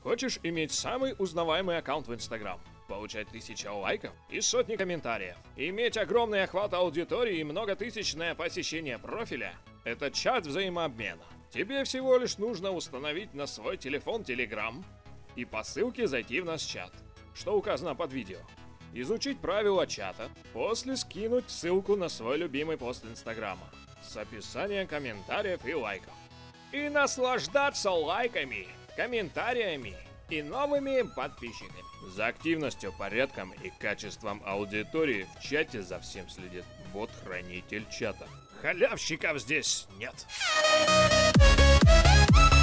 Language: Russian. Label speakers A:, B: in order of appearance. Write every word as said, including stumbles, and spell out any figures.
A: Хочешь иметь самый узнаваемый аккаунт в Instagram? Получать тысячу лайков и сотни комментариев? Иметь огромный охват аудитории и многотысячное посещение профиля? Это чат взаимообмена. Тебе всего лишь нужно установить на свой телефон Telegram и по ссылке зайти в наш чат, что указано под видео. Изучить правила чата, после скинуть ссылку на свой любимый пост Инстаграма с описанием комментариев и лайков. И наслаждаться лайками, комментариями и новыми подписчиками. За активностью, порядком и качеством аудитории в чате за всем следит бот-хранитель чата. Халявщиков здесь нет.